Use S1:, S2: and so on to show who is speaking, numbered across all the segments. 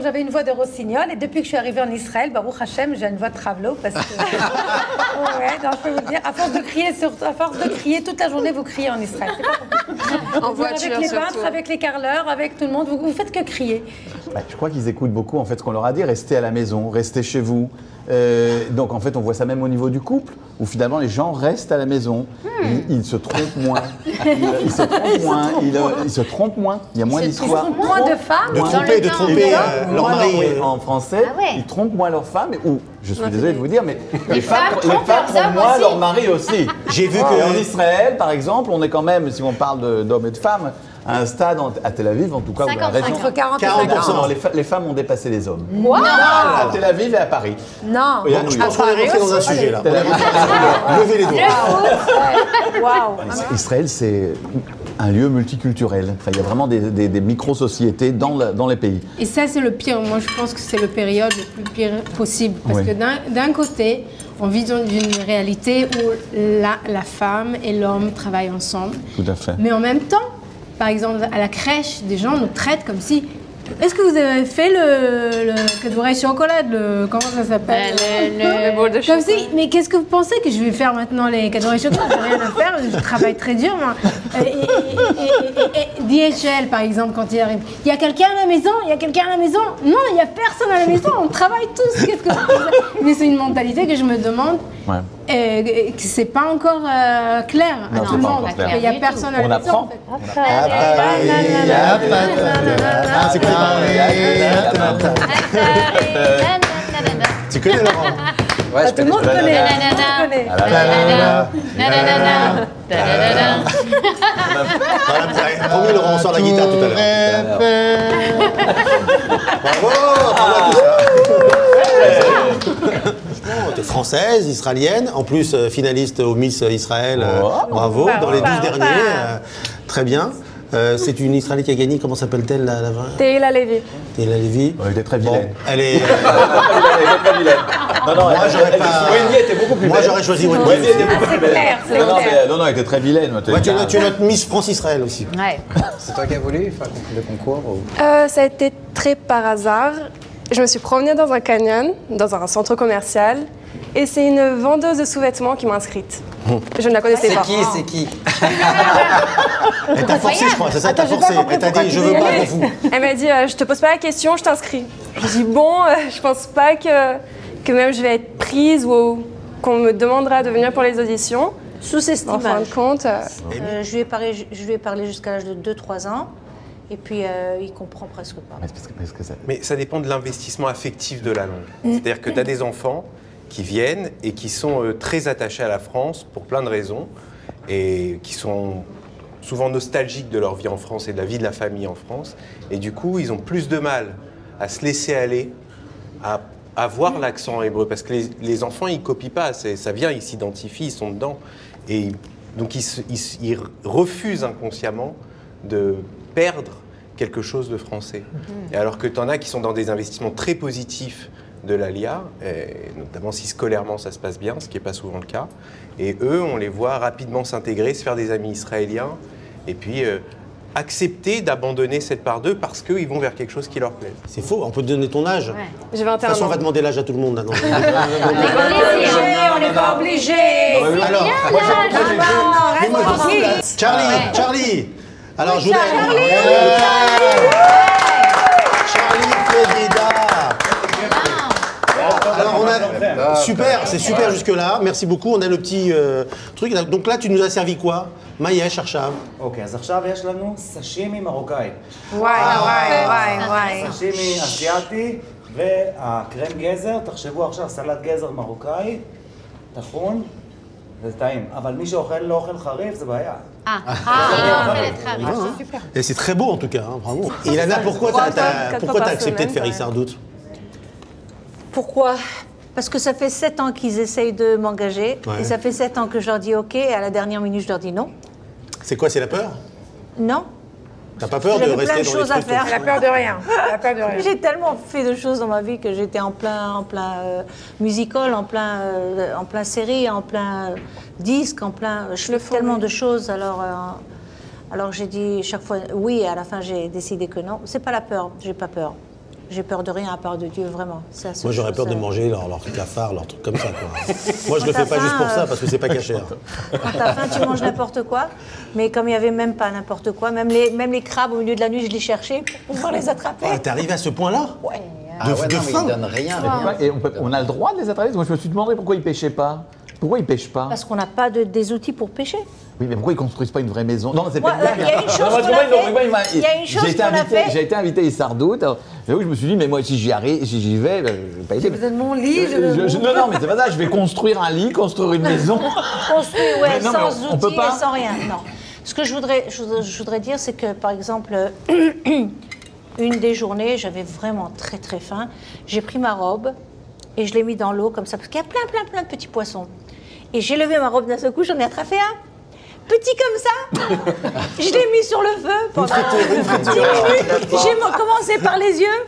S1: donc j'avais une voix de rossignol et depuis que je suis arrivée en Israël, Baruch Hashem, j'ai une voix de travelo parce que... ouais, non, je peux vous dire, à force de crier toute la journée, vous criez en Israël. C'est pas compliqué.
S2: En voiture,
S1: avec les
S2: surtout.
S1: peintres, avec les carreleurs, avec tout le monde, vous faites que crier.
S3: Je crois qu'ils écoutent beaucoup en fait ce qu'on leur a dit, restez à la maison, restez chez vous. Donc en fait on voit ça même au niveau du couple, où finalement les gens restent à la maison, ils se trompent moins, ils se trompent moins, il y a moins d'histoires.
S1: Ils trompent moins de femmes.
S4: De tromper leur mari.
S3: En français,
S5: Ah ouais.
S3: ils trompent moins leurs femmes, ou je suis désolé de vous dire, mais les femmes
S5: trompent leurs
S3: trompent
S5: hommes
S3: moins
S5: aussi.
S3: leur mari aussi.
S4: J'ai vu
S3: Et en
S4: que...
S3: Israël, par exemple, on est quand même, si on parle d'hommes et de femmes, à un stade à Tel Aviv, en tout cas, où la
S5: 55.
S3: région...
S1: Entre 40 et
S4: 40%.
S1: 50.
S3: Non, les femmes ont dépassé les hommes.
S1: Wow.
S3: À Tel Aviv et à Paris.
S1: Non.
S3: Et à New
S4: Je
S3: York.
S4: pense qu'on est rentré dans un sujet là.
S3: Tel Aviv.
S4: Levez les doigts.
S1: Waouh.
S3: Israël, c'est un lieu multiculturel. Enfin, il y a vraiment des micro-sociétés dans les pays.
S2: Et ça, c'est le pire. Moi, je pense que c'est le période le plus pire possible. Parce
S3: Oui.
S2: que d'un côté, on vit dans une réalité où la femme et l'homme travaillent ensemble.
S3: Tout à fait.
S2: Mais en même temps, par exemple, à la crèche, des gens nous traitent comme si... Est-ce que vous avez fait le cadouret chocolat, comment ça s'appelle
S5: Le bol de
S2: Comme
S5: chocolat.
S2: si, mais qu'est-ce que vous pensez que je vais faire maintenant les cadouets chocolat? J'ai rien à faire, je travaille très dur. Moi. Et DHL, par exemple, quand il arrive, il y a quelqu'un à la maison? Il y a quelqu'un à la maison? Non, il n'y a personne à la maison, on travaille tous. Qu'est-ce que vous pensez? Mais c'est une mentalité que je me demande.
S3: Ouais.
S2: Et que c'est pas encore clair à
S3: Non,
S2: tout
S3: c'est
S2: le
S3: pas
S2: monde.
S3: encore clair.
S2: Il n'y a personne à
S3: On
S2: la maison.
S3: apprend.
S2: En fait.
S4: Ah, c'est quoi Tu connais Laurent?
S5: Ouais,
S1: Tout le monde connaît.
S4: Promis Laurent, on sort la guitare tout à l'heure. Bravo, bravo à tous. Franchement, t'es française, israélienne, en plus finaliste au Miss Israël. Bravo, dans les 12 derniers. Très bien. C'est une Israélienne qui a gagné, comment s'appelle-t-elle la vraie?
S6: Tehila Levi.
S4: Tehila Levi.
S3: Elle était très
S4: Bon,
S3: vilaine.
S4: elle est.
S3: Elle était très vilaine. Non, non,
S4: Moi, j'aurais pas-
S3: Wendy était beaucoup plus
S4: Moi,
S3: belle.
S4: j'aurais choisi Wendy.
S3: Wendy était beaucoup plus belle.
S1: clair, c'est
S3: Non, non,
S1: clair.
S3: mais, non, elle était très vilaine.
S4: Ouais, tu es notre Miss France-Israël aussi.
S5: Ouais.
S7: C'est toi qui as voulu faire le concours ou...
S6: Ça a été très par hasard. Je me suis promenée dans un canyon, dans un centre commercial, et c'est une vendeuse de sous-vêtements qui m'a inscrite. Je ne la connaissais pas.
S7: C'est qui
S4: Elle t'a forcé, je crois, c'est ça, elle t'a
S1: Attends, j'ai
S4: forcé.
S1: pas compris
S4: Elle t'a
S1: pourquoi
S4: dit,
S1: tu
S4: je veux
S1: voulais
S4: pas,
S1: aller.
S4: je m'en fous.
S6: Elle m'a dit, je te pose pas la question, je t'inscris. Je dis, bon, je pense pas que même je vais être prise ou qu'on me demandera de venir pour les auditions.
S8: Sous
S6: En fin
S8: estimage.
S6: de compte,
S8: Je lui ai parlé jusqu'à l'âge de 2-3 ans. Et puis, il comprend presque pas.
S3: Parce que ça...
S9: Mais ça dépend de l'investissement affectif de la langue. C'est-à-dire que tu as des enfants qui viennent et qui sont très attachés à la France pour plein de raisons et qui sont souvent nostalgiques de leur vie en France et de la vie de la famille en France. Et du coup, ils ont plus de mal à se laisser aller, à avoir l'accent hébreu. Parce que les enfants, ils ne copient pas. Ça vient, ils s'identifient, ils sont dedans. Et donc, ils refusent inconsciemment de perdre quelque chose de français. Et alors que tu en as qui sont dans des investissements très positifs de l'ALIA, notamment si scolairement ça se passe bien, ce qui n'est pas souvent le cas. Et eux, on les voit rapidement s'intégrer, se faire des amis israéliens, et puis accepter d'abandonner cette part d'eux parce qu'ils vont vers quelque chose qui leur plaît.
S4: C'est faux, on peut te donner ton âge.
S6: j'ai
S4: De
S6: 21
S4: toute façon,
S6: ans.
S4: on va demander l'âge à tout le monde maintenant.
S1: On n'est pas obligé.
S4: Alors, Charlie. Alors, je voudrais. Charlie Florida. Alors, on a. Super, c'est super jusque-là. Merci beaucoup. On a le petit truc. Donc là, tu nous as servi quoi? Maïesh, Archav.
S7: אוקיי, אז עכשיו יש לנו סשימי מרוקאי.
S1: וואי, וואי, וואי.
S7: סשימי אסיאתי והקרם גזר, תחשבו עכשיו סלט גזר מרוקאי, טחון, זה טעים. אבל מי שאוכל לא אוכל חריף, זה בעיה.
S4: Et c'est très beau en tout cas, hein, bravo. Et Ilana, pourquoi t'as accepté de faire Issardout?
S8: Pourquoi? Parce que ça fait 7 ans qu'ils essayent de m'engager.
S4: Ouais.
S8: Et ça fait 7 ans que je leur dis OK. Et à la dernière minute, je leur dis non.
S4: C'est quoi, c'est la peur?
S8: Non.
S4: T'as pas peur de
S8: J'avais
S4: rester
S8: plein de
S4: dans les
S8: choses à
S4: trucs
S8: faire.
S1: Elle a peur de rien. Elle a peur de rien.
S8: J'ai tellement fait de choses dans ma vie que j'étais en plein musical, en plein série, en plein disque, en plein. Je fais tellement de choses. Alors j'ai dit chaque fois oui et à la fin j'ai décidé que non. C'est pas la peur. J'ai pas peur. J'ai peur de rien à part de Dieu, vraiment.
S4: Moi, j'aurais peur de manger leur cafard, leur truc comme ça, quoi. Moi, je le fais pas juste pour ça, parce que c'est pas caché.
S8: Quand t'as faim, tu manges n'importe quoi. Mais comme il n'y avait même pas n'importe quoi, même les crabes, au milieu de la nuit, je les cherchais pour pouvoir les attraper.
S4: Ah, t'es arrivé à ce point-là?
S8: Ouais.
S3: De faim.
S5: Ils donnent rien.
S3: Et on a le droit de les attraper? Moi, je me suis demandé pourquoi ils pêchaient pas. Pourquoi ils pêchent pas?
S8: Parce qu'on n'a pas des outils pour pêcher.
S3: Oui, mais pourquoi ils construisent pas une vraie maison? Non, c'est pas
S8: Il y a une chose qu'on a fait. Il y a une chose qu'on a fait.
S3: J'ai été invité à Sardoute. J'avoue, je me suis dit, mais moi, si j'y vais, je vais pas aider.
S1: Vous êtes mon lit,
S3: Non, mais c'est pas ça. Je vais construire un lit, construire une maison.
S8: Construire, ouais,
S3: non,
S8: sans
S3: on peut
S8: outils
S3: pas.
S8: et sans rien. Non. Ce que je voudrais dire, c'est que, par exemple, une des journées, j'avais vraiment très très faim. J'ai pris ma robe et je l'ai mis dans l'eau comme ça, parce qu'il y a plein de petits poissons. Et j'ai levé ma robe d'un seul coup, j'en ai attrapé un. Petit comme ça, je l'ai mis sur le feu pendant 10 minutes. J'ai commencé par les yeux.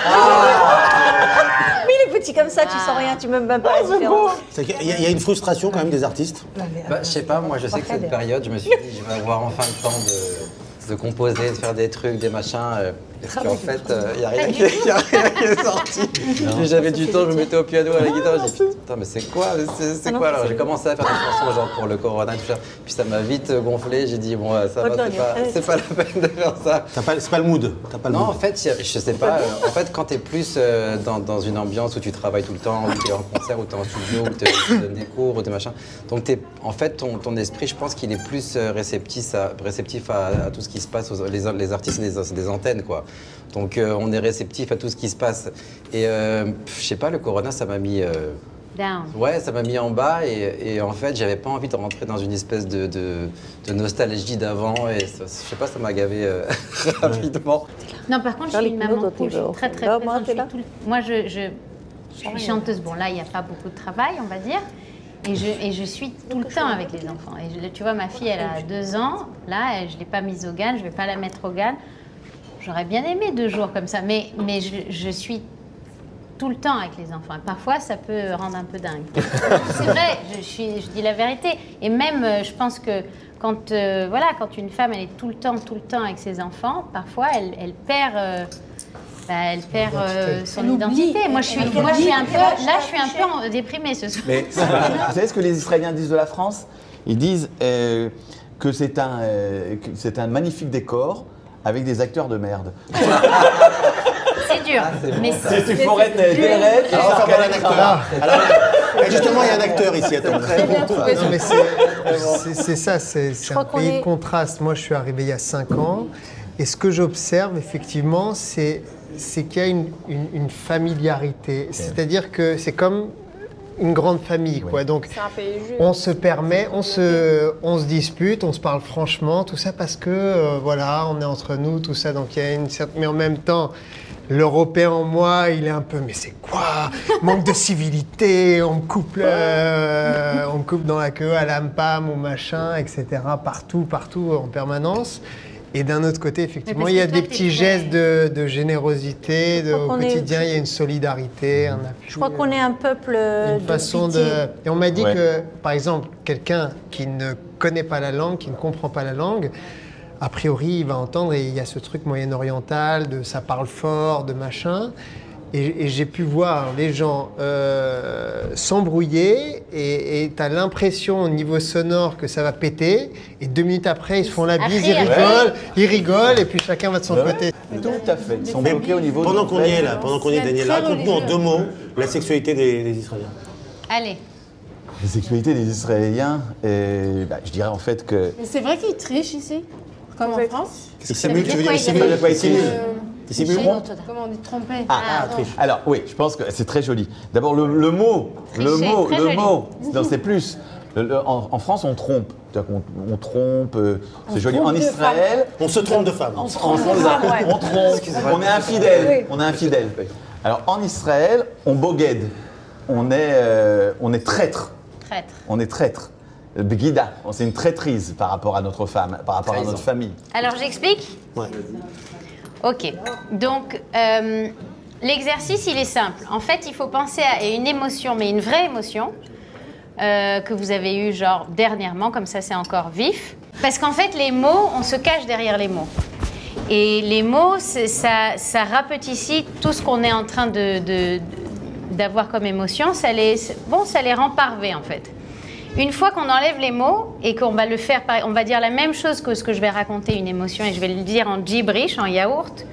S8: Mais il est petit comme ça, tu sens rien, tu ne même pas la différence.
S4: Il y a une frustration quand même des artistes.
S5: Je sais pas, moi je sais que cette période, je me suis dit, je vais avoir enfin le temps de composer, de faire des trucs, des machins. Parce qu'en fait, il n'y a rien qui est sorti. Puis j'avais du temps, je me mettais au piano, à la guitare, j'ai dit putain, mais c'est quoi? Alors j'ai commencé à faire des chansons genre pour le Corona, tout ça. Puis ça m'a vite gonflé, j'ai dit bon, ça va, c'est pas la peine de faire ça.
S4: C'est pas le mood.
S5: Non, en fait, je sais pas. En fait, quand tu es plus dans une ambiance où tu travailles tout le temps, où tu es en concert, où tu es en studio, où tu donnes des cours, ou des machins. Donc en fait, ton esprit, je pense qu'il est plus réceptif à tout ce qui se passe, les artistes, des antennes, quoi. Donc on est réceptif à tout ce qui se passe. Et je sais pas, le Corona, ça m'a mis...
S2: Down.
S5: Ouais, ça m'a mis en bas et en fait, j'avais pas envie de rentrer dans une espèce de nostalgie d'avant et ça, je sais pas, ça m'a gavé rapidement.
S2: Non, par contre, je suis une maman cool, je suis très présente. Moi, je suis chanteuse. Bon, là, il n'y a pas beaucoup de travail, on va dire. Et je suis tout le temps avec les enfants. Et tu vois, ma fille, elle a 2 ans. Là, je ne l'ai pas mise au GAN, je ne vais pas la mettre au GAN. J'aurais bien aimé 2 jours comme ça, mais je suis tout le temps avec les enfants. Et parfois, ça peut rendre un peu dingue. C'est vrai, je dis la vérité. Et même, je pense que quand une femme, elle est tout le temps avec ses enfants, savez, elle perd son identité. Moi, je suis un peu déprimée ce soir.
S3: Mais vous savez ce que les Israéliens disent de la France? Ils disent que c'est un magnifique décor avec des acteurs de merde.
S2: C'est dur. Mais
S3: c'est une forêt de Derek.
S4: Justement, il y a un acteur ici.
S10: C'est ça, c'est un pays de contraste. Moi, je suis arrivé il y a 5 ans. Et ce que j'observe, effectivement, c'est qu'il y a une familiarité. C'est-à-dire que c'est comme une grande famille, quoi. Donc, on se permet, on se dispute, on se parle franchement, tout ça parce que, voilà, on est entre nous, tout ça. Donc, il y a une certaine... Mais en même temps, l'Européen en moi, il est un peu, mais c'est quoi? Manque de civilité, on me coupe dans la queue à l'AMPAM ou machin, etc. Partout, en permanence. Et d'un autre côté, effectivement, il y a des petits gestes de générosité, au quotidien, il y a une solidarité, un appui.
S8: Je crois qu'on est un peuple
S10: une façon de... Et on m'a dit que, par exemple, quelqu'un qui ne connaît pas la langue, qui ne comprend pas la langue, a priori, il va entendre, et il y a ce truc moyen-oriental, de ça parle fort, de machin. Et j'ai pu voir les gens s'embrouiller et tu as l'impression au niveau sonore que ça va péter. Et 2 minutes après, ils se font la bise, ils rigolent et puis chacun va de son côté.
S3: Tout à fait. Ils sont bloqués au niveau
S4: pendant qu'on y est là, Daniel, raconte-nous en 2 mots la sexualité des Israéliens.
S2: Allez.
S3: La sexualité des Israéliens, je dirais en fait que...
S2: C'est vrai qu'ils trichent ici, comme en France.
S4: Qu'est-ce que c'est mieux? Tu veux dire ici?
S2: Comment on dit tromper?
S3: Alors oui, je pense que c'est très joli. D'abord le mot, non, c'est plus. En France, on trompe. On trompe, c'est joli. En Israël,
S4: on se trompe de femmes.
S3: On trompe, on est infidèle. On est infidèle. Alors en Israël, on bogued. On est traître. On est traître. Begida, c'est une traîtrise par rapport à notre femme, par rapport à notre famille.
S2: Alors j'explique?
S4: Ouais.
S2: Ok, donc l'exercice il est simple. En fait, il faut penser à une émotion, mais une vraie émotion que vous avez eue genre dernièrement, comme ça c'est encore vif. Parce qu'en fait, les mots, on se cache derrière les mots. Et les mots, ça rapetissit tout ce qu'on est en train d'avoir comme émotion. Ça les rend parvés, en fait. Une fois qu'on enlève les mots et qu'on va le faire, on va dire la même chose que ce que je vais raconter, une émotion, et je vais le dire en gibrish, en yaourt,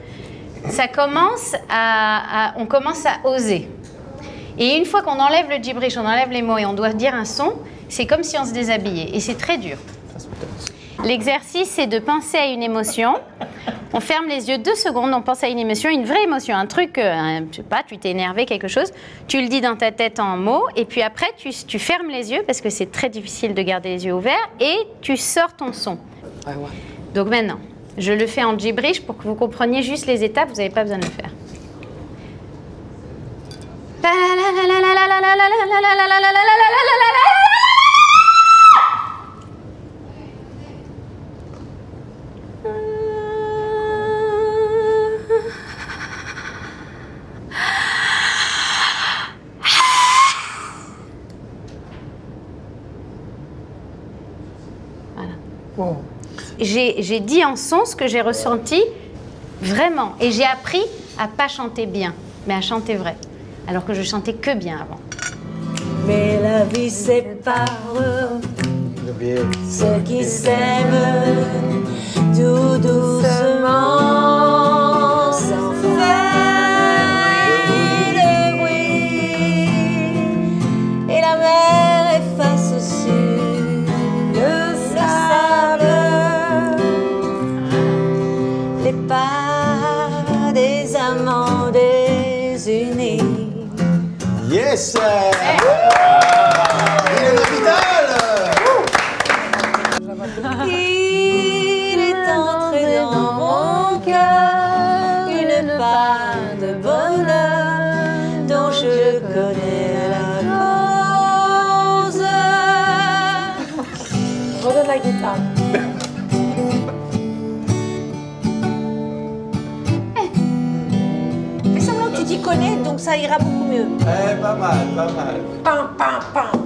S2: on commence à oser. Et une fois qu'on enlève le gibrish, on enlève les mots et on doit dire un son, c'est comme si on se déshabillait. Et c'est très dur. L'exercice, c'est de penser à une émotion. On ferme les yeux 2 secondes, on pense à une émotion, une vraie émotion, un truc, je sais pas, tu t'es énervé, quelque chose. Tu le dis dans ta tête en mots, et puis après, tu fermes les yeux, parce que c'est très difficile de garder les yeux ouverts, et tu sors ton son. Ouais. Donc maintenant, je le fais en gibrish pour que vous compreniez juste les étapes, vous n'avez pas besoin de le faire. Voilà. J'ai dit en son ce que j'ai ressenti vraiment. Et j'ai appris à pas chanter bien, mais à chanter vrai. Alors que je chantais que bien avant.
S8: Mais la vie sépare ceux qui s'aiment tout doucement, sans faire de bruit. Et la mer efface sur le sable les pas des amants désunis.
S4: Yes! Il est l'hôpital!
S8: Il est entré dans mon cœur une part de bonheur dont je connais la cause.
S1: Redonne la guitare.
S8: Fais semblant que tu t'y connais, donc ça ira beaucoup mieux.
S5: Pas mal, pas mal.
S1: Pam, pam, pam.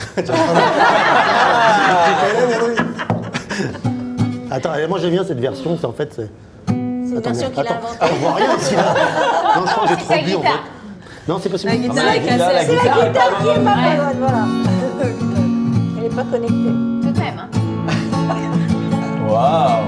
S4: Attends, moi j'aime bien cette version, c'est en fait...
S8: C'est une version qu'il a inventée.
S4: On voit rien ici là. Non, je crois que j'ai trop bu en fait. Non, c'est pas celui-là.
S8: La guitare est cassée. C'est la guitare qui est pas bonne, voilà. Elle n'est pas connectée.
S2: Tout de même, hein.
S3: Waouh!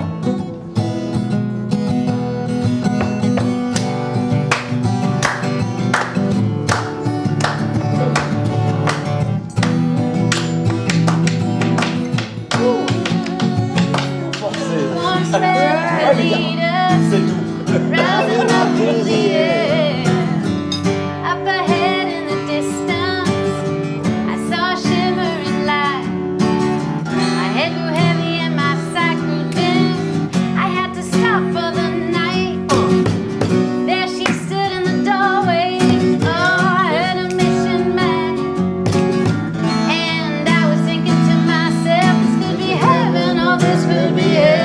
S2: C'est tout. Rising up in the air, up ahead in the distance, I saw a shimmering light. My head grew heavy and my sight grew dim. I had to stop for the night. There she stood in the doorway. Oh, I heard a mission man, and I was thinking to myself, this could be heaven or this could be hell.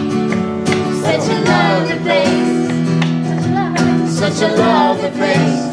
S8: Such a lovely place.